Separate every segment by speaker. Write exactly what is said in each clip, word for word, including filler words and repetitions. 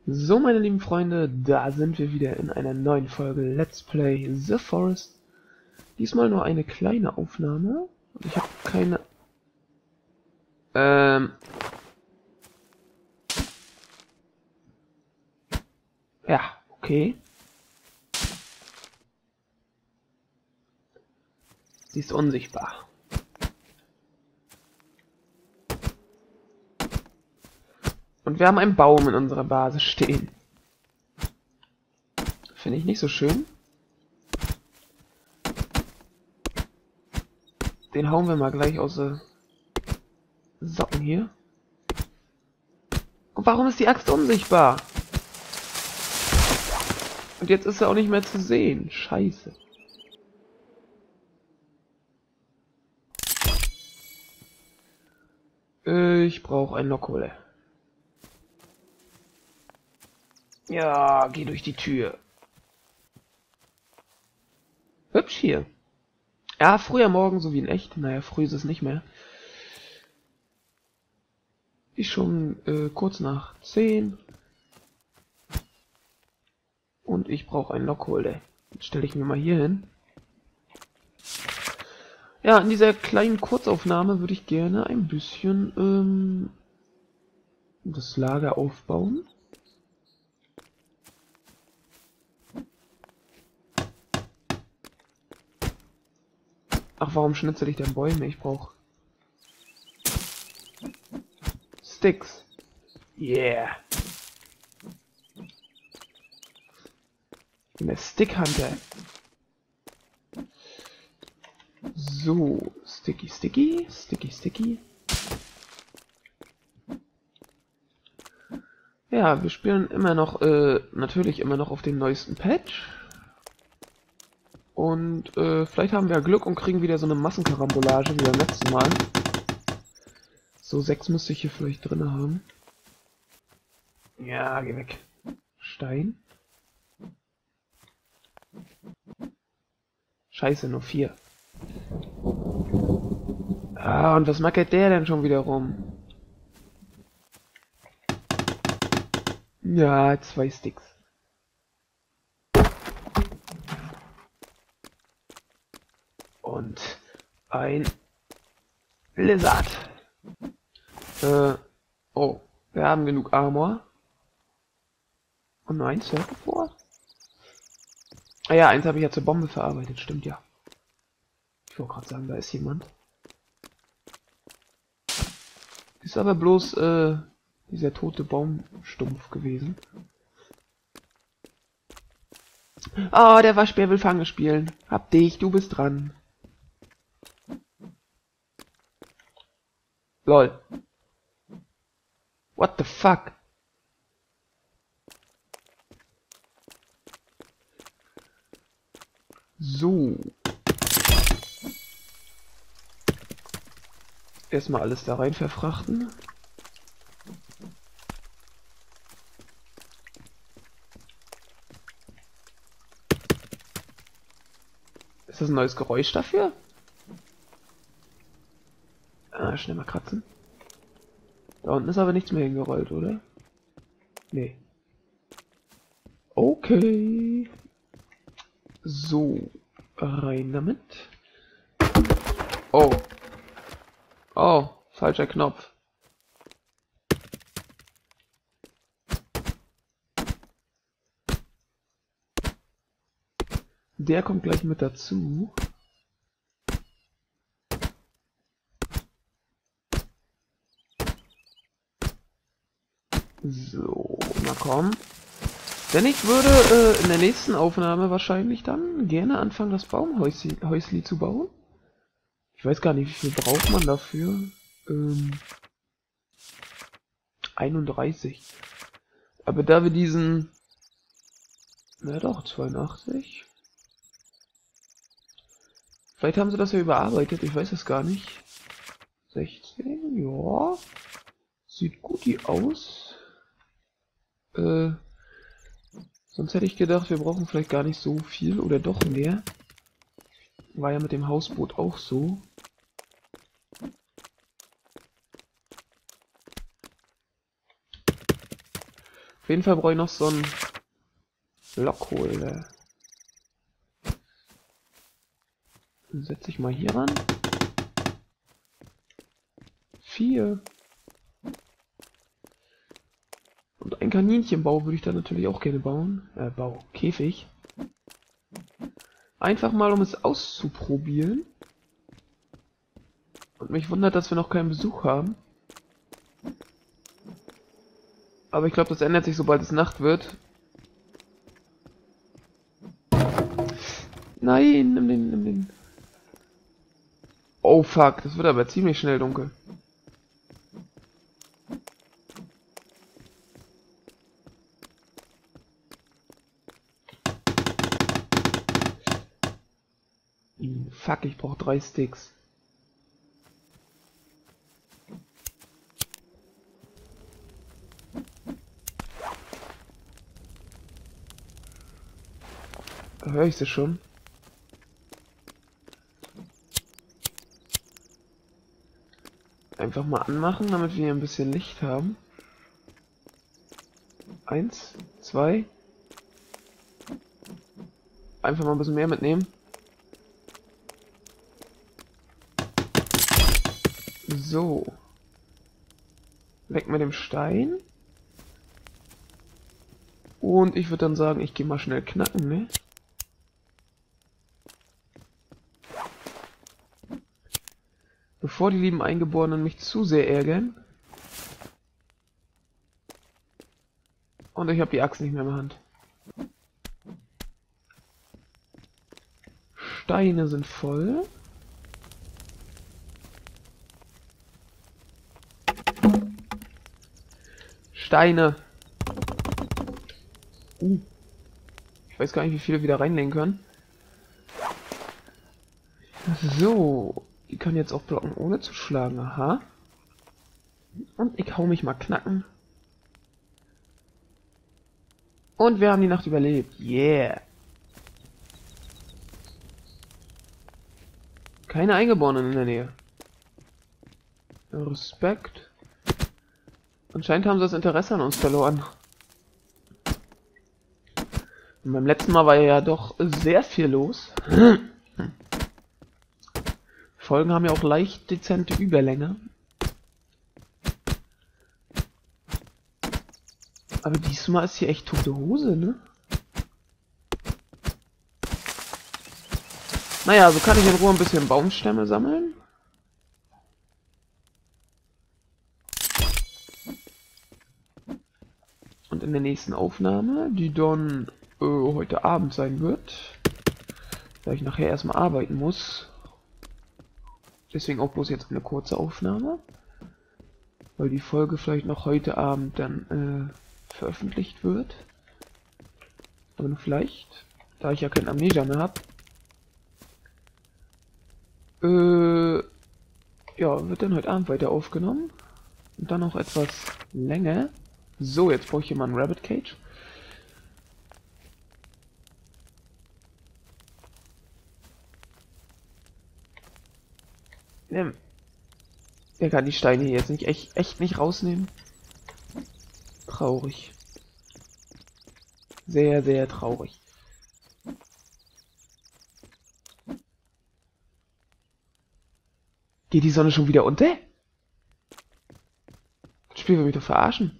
Speaker 1: So, meine lieben Freunde, da sind wir wieder in einer neuen Folge Let's Play The Forest. Diesmal nur eine kleine Aufnahme. Und ich habe keine... Ähm... Ja, okay. Sie ist unsichtbar. Und wir haben einen Baum in unserer Basis stehen. Finde ich nicht so schön. Den hauen wir mal gleich aus den Socken hier. Und warum ist die Axt unsichtbar? Und jetzt ist er auch nicht mehr zu sehen. Scheiße. Ich brauche ein Lockkohle. Ja, geh durch die Tür. Hübsch hier. Ja, früher Morgen, so wie in echt. Naja, früh ist es nicht mehr. Ist schon äh, kurz nach zehn. Und ich brauche ein Lockholder. Jetzt stelle ich mir mal hier hin. Ja, in dieser kleinen Kurzaufnahme würde ich gerne ein bisschen ähm, das Lager aufbauen. Ach, warum schnitzel ich denn Bäume? Ich brauche Sticks. Yeah. Ich bin der Stick Hunter. So, Sticky, Sticky, Sticky, Sticky. Ja, wir spielen immer noch, äh, natürlich immer noch auf den neuesten Patch. Und äh, vielleicht haben wir Glück und kriegen wieder so eine Massenkarambolage wie beim letzten Mal. So, sechs müsste ich hier vielleicht drin haben. Ja, geh weg. Stein. Scheiße, nur vier. Ah, und was meckert der denn schon wieder rum? Ja, zwei Sticks. Und ein Lizard. Äh, oh, wir haben genug Armor. Und nur ein Circle vor? Ah ja, eins habe ich ja zur Bombe verarbeitet, stimmt ja. Ich wollte gerade sagen, da ist jemand. Ist aber bloß äh, dieser tote Baumstumpf gewesen. Oh, der Waschbär will Fange spielen. Hab dich, du bist dran. Lol. What the fuck? So. Erstmal alles da rein verfrachten. Ist das ein neues Geräusch dafür? Ah, schnell mal kratzen. Da unten ist aber nichts mehr hingerollt, oder? Nee. Okay. So. Rein damit. Oh. Oh, falscher Knopf. Der kommt gleich mit dazu. So, na komm. Denn ich würde äh, in der nächsten Aufnahme wahrscheinlich dann gerne anfangen, das Baumhäusli Häusli zu bauen. Ich weiß gar nicht, wie viel braucht man dafür. Ähm, einunddreißig. Aber da wir diesen... Na doch, zweiundachtzig. Vielleicht haben sie das ja überarbeitet, ich weiß es gar nicht. sechzehn, ja. Sieht gut aus. Äh, sonst hätte ich gedacht, wir brauchen vielleicht gar nicht so viel oder doch mehr. War ja mit dem Hausboot auch so. Auf jeden Fall brauche ich noch so ein Lockholder. Setze ich mal hier ran. Vier. Und ein Kaninchenbau würde ich dann natürlich auch gerne bauen. Äh, Bau. Käfig. Einfach mal, um es auszuprobieren. Und mich wundert, dass wir noch keinen Besuch haben. Aber ich glaube, das ändert sich, sobald es Nacht wird. Nein, nimm den, nimm den. Oh fuck, das wird aber ziemlich schnell dunkel. Fuck, ich brauche drei Sticks. Da höre ich sie schon. Einfach mal anmachen, damit wir ein bisschen Licht haben. Eins, zwei. Einfach mal ein bisschen mehr mitnehmen. So. Weg mit dem Stein. Und ich würde dann sagen, ich gehe mal schnell knacken, ne? Bevor die lieben Eingeborenen mich zu sehr ärgern. Und ich habe die Axt nicht mehr in der Hand. Steine sind voll. Steine. Uh. Ich weiß gar nicht, wie viele wir wieder reinlegen können. So. Die kann jetzt auch blocken, ohne zu schlagen. Aha. Und ich hau mich mal knacken. Und wir haben die Nacht überlebt. Yeah. Keine Eingeborenen in der Nähe. Respekt. Anscheinend haben sie das Interesse an uns verloren. Und beim letzten Mal war ja doch sehr viel los. Folgen haben ja auch leicht dezente Überlänge. Aber diesmal ist hier echt tote Hose, ne? Naja, so kann ich in Ruhe ein bisschen Baumstämme sammeln. Und in der nächsten Aufnahme, die dann äh, heute Abend sein wird, da ich nachher erstmal arbeiten muss, deswegen auch bloß jetzt eine kurze Aufnahme, weil die Folge vielleicht noch heute Abend dann äh, veröffentlicht wird. Aber nur vielleicht, da ich ja kein Amnesia mehr habe, äh, ja, wird dann heute Abend weiter aufgenommen. Und dann noch etwas länger. So, jetzt brauche ich hier mal einen Rabbit Cage. Ähm, der kann die Steine hier jetzt nicht echt, echt nicht rausnehmen. Traurig. Sehr, sehr traurig. Geht die Sonne schon wieder unter? Das Spiel will mich doch verarschen.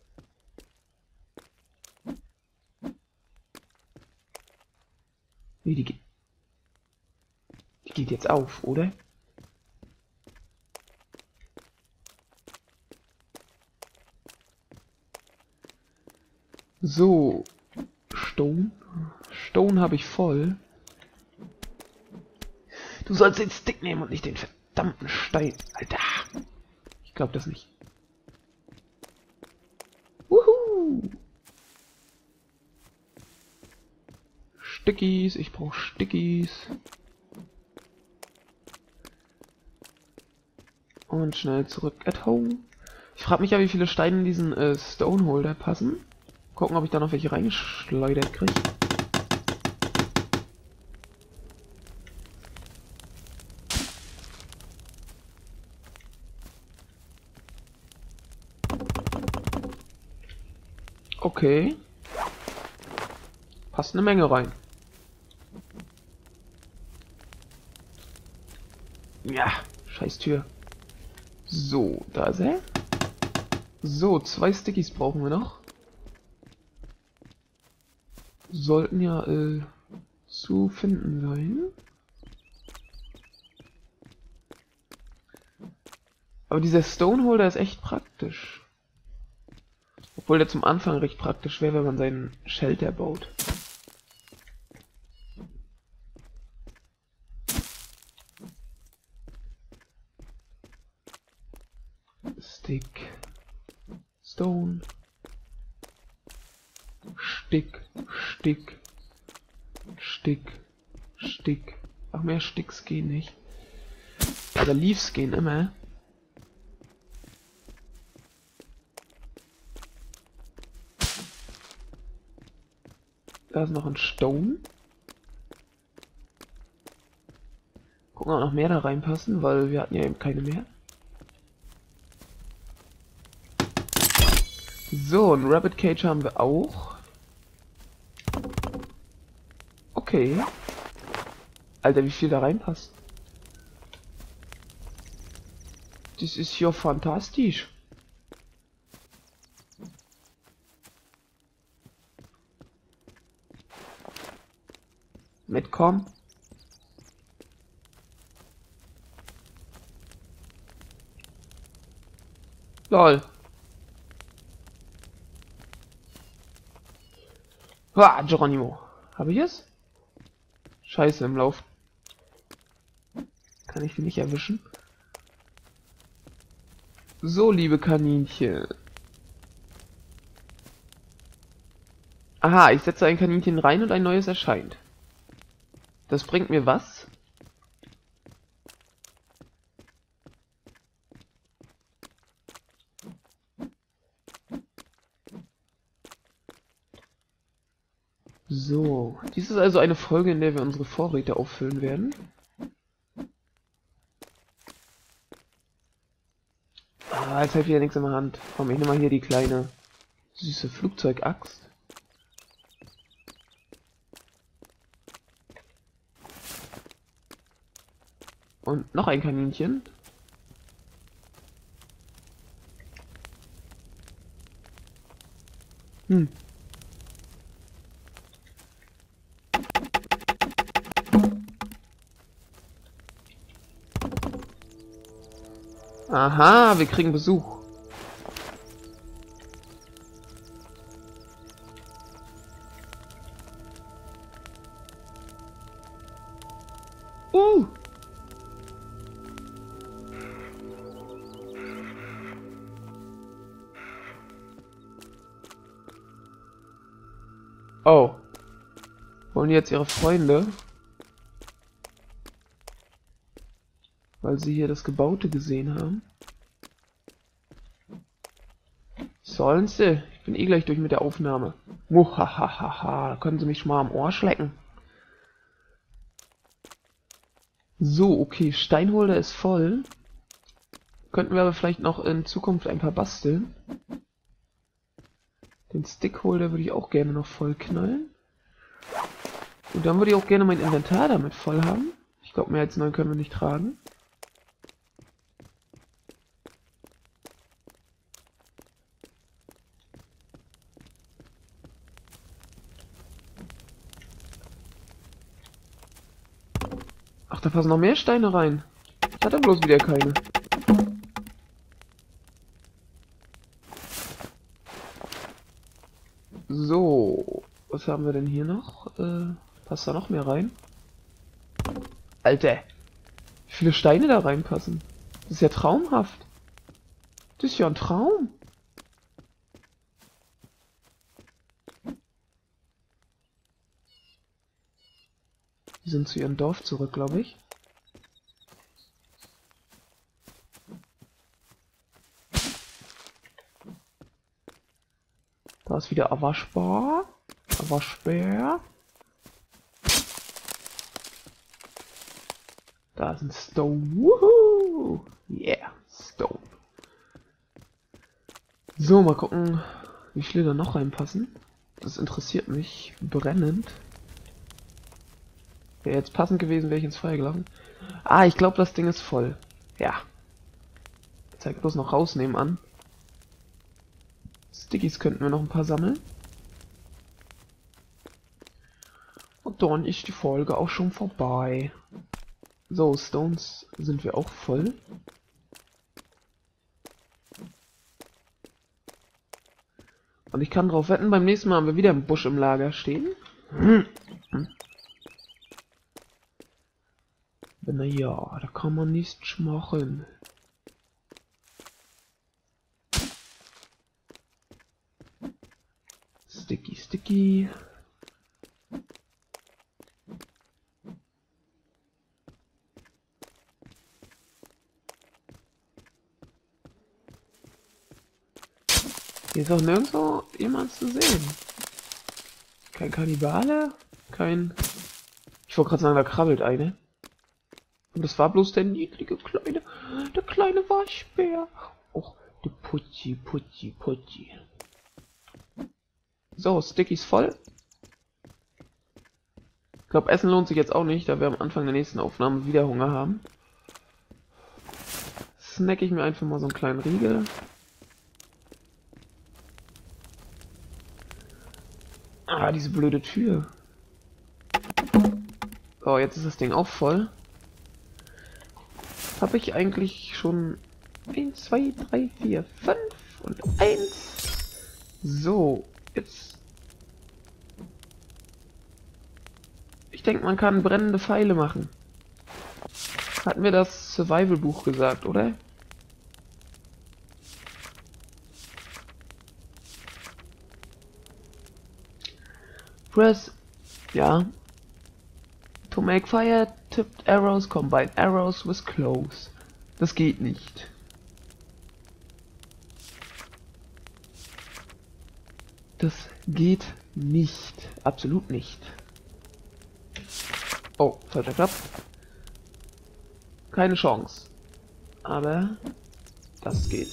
Speaker 1: Nee, die geht. Die geht jetzt auf, oder? So. Stone. Stone habe ich voll. Du sollst den Stick nehmen und nicht den verdammten Stein. Alter. Ich glaube das nicht. Wuhu. Stickies. Ich brauche Stickies. Und schnell zurück at home. Ich frage mich ja, wie viele Steine in diesen äh, Stoneholder passen. Gucken, ob ich da noch welche reingeschleudert kriege. Okay. Passt eine Menge rein. Ja, scheiß Tür. So, da ist er. So, zwei Stickies brauchen wir noch. Sollten ja äh, zu finden sein. Aber dieser Stoneholder ist echt praktisch. Obwohl der zum Anfang recht praktisch wäre, wenn man seinen Shelter baut. Stick. Stone. Stick. Stick. Stick. Stick. Ach, mehr Sticks gehen nicht. Aber Leaves gehen immer. Da ist noch ein Stone. Gucken, ob noch mehr da reinpassen, weil wir hatten ja eben keine mehr. So, ein Rabbit Cage haben wir auch. Okay. Alter, wie viel da reinpasst. Das ist ja fantastisch. Mitkommen. Lol. Ha, Geronimo. Habe ich es? Scheiße, im Lauf. Kann ich den nicht erwischen? So, liebe Kaninchen. Aha, ich setze ein Kaninchen rein und ein neues erscheint. Das bringt mir was? So, dies ist also eine Folge, in der wir unsere Vorräte auffüllen werden. Ah, jetzt habe ich wieder nichts in der Hand. Komm, ich nehme mal hier die kleine süße Flugzeugaxt. Und noch ein Kaninchen. Hm. Aha, wir kriegen Besuch. Uh. Oh. Wollen die jetzt ihre Freunde? Weil sie hier das Gebaute gesehen haben. Sollen sie? Ich bin eh gleich durch mit der Aufnahme. Muhahaha, da können sie mich schon mal am Ohr schlecken. So, okay, Steinholder ist voll. Könnten wir aber vielleicht noch in Zukunft ein paar basteln. Den Stickholder würde ich auch gerne noch voll knallen. Und dann würde ich auch gerne mein Inventar damit voll haben. Ich glaube, mehr als neun können wir nicht tragen. Ach, da passen noch mehr Steine rein. Hat er bloß wieder keine. So, was haben wir denn hier noch? Äh, passt da noch mehr rein? Alter, wie viele Steine da reinpassen? Das ist ja traumhaft. Das ist ja ein Traum. Die sind zu ihrem Dorf zurück, glaube ich. Da ist wieder Awaschbar. Awaschbär. Da ist ein Stone. Woohoo! Yeah, Stone. So, mal gucken. Wie viele da noch reinpassen? Das interessiert mich brennend. Wäre jetzt passend gewesen, wäre ich ins Feuer gelaufen. Ah, ich glaube, das Ding ist voll. Ja. Zeig bloß noch rausnehmen an. Stickies könnten wir noch ein paar sammeln. Und dann ist die Folge auch schon vorbei. So, Stones sind wir auch voll. Und ich kann drauf wetten, beim nächsten Mal haben wir wieder einen Busch im Lager stehen. Hm. Naja, da kann man nichts machen. Sticky, sticky. Hier ist auch nirgendwo jemand zu sehen. Kein Kannibale, kein... Ich wollte gerade sagen, da krabbelt eine. Und das war bloß der niedliche kleine, der kleine Waschbär. Och, der Putzi, Putzi, Putzi. So, Stickies voll. Ich glaube, Essen lohnt sich jetzt auch nicht, da wir am Anfang der nächsten Aufnahme wieder Hunger haben. Snack ich mir einfach mal so einen kleinen Riegel. Ah, diese blöde Tür. So, jetzt ist das Ding auch voll. Habe ich eigentlich schon eins, zwei, drei, vier, fünf und eins. So, jetzt. Ich denke, man kann brennende Pfeile machen. Hatten wir das Survival-Buch gesagt, oder? Press, ja. To make fire, tipped arrows, combine arrows with clothes. Das geht nicht. Das geht nicht. Absolut nicht. Oh, falscher Knopf. Keine Chance. Aber das geht.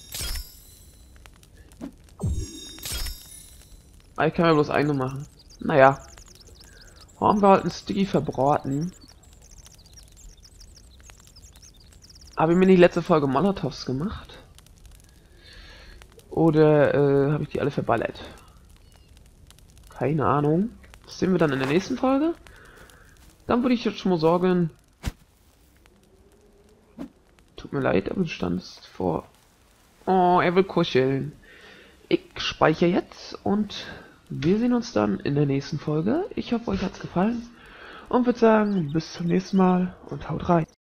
Speaker 1: Ich kann ja bloß eine machen. Naja. Haben wir halt einen Sticky verbraten. Habe ich mir nicht letzte Folge Molotovs gemacht? Oder äh, habe ich die alle verballert? Keine Ahnung. Das sehen wir dann in der nächsten Folge. Dann würde ich jetzt schon mal sagen... Tut mir leid, aber du standst vor... Oh, er will kuscheln. Ich speichere jetzt und wir sehen uns dann in der nächsten Folge. Ich hoffe, euch hat's gefallen und würde sagen, bis zum nächsten Mal und haut rein.